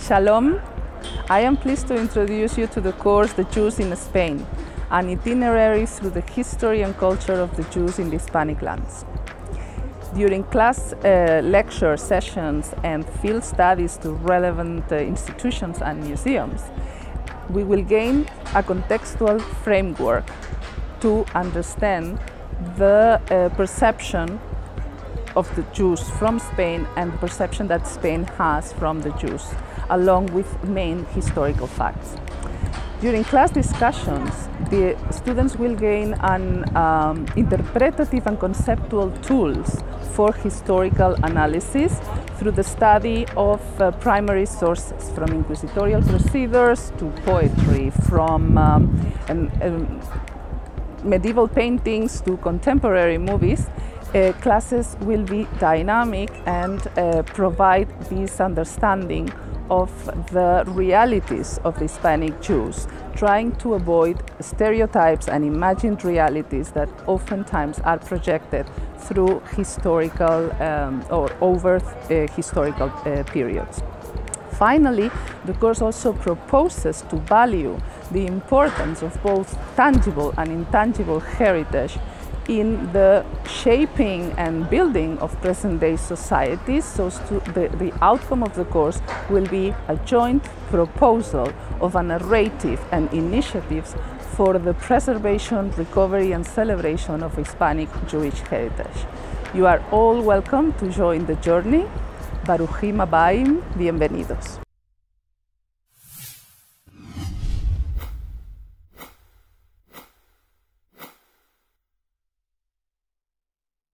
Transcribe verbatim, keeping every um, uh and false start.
Shalom. I am pleased to introduce you to the course The Jews in Spain, an itinerary through the history and culture of the Jews in the Hispanic lands. During class uh, lecture sessions and field studies to relevant uh, institutions and museums, we will gain a contextual framework to understand the uh, perception of the Jews from Spain and the perception that Spain has from the Jews, along with main historical facts. During class discussions, the students will gain an um, interpretative and conceptual tools for historical analysis through the study of uh, primary sources, from inquisitorial procedures to poetry, from um, um, um, medieval paintings to contemporary movies. Uh, classes will be dynamic and uh, provide this understanding of the realities of the Hispanic Jews, trying to avoid stereotypes and imagined realities that oftentimes are projected through historical um, or over uh, historical uh, periods. Finally, the course also proposes to value the importance of both tangible and intangible heritage in the shaping and building of present-day societies. So the, the outcome of the course will be a joint proposal of a narrative and initiatives for the preservation, recovery, and celebration of Hispanic Jewish heritage. You are all welcome to join the journey. Baruchim Abayim, bienvenidos.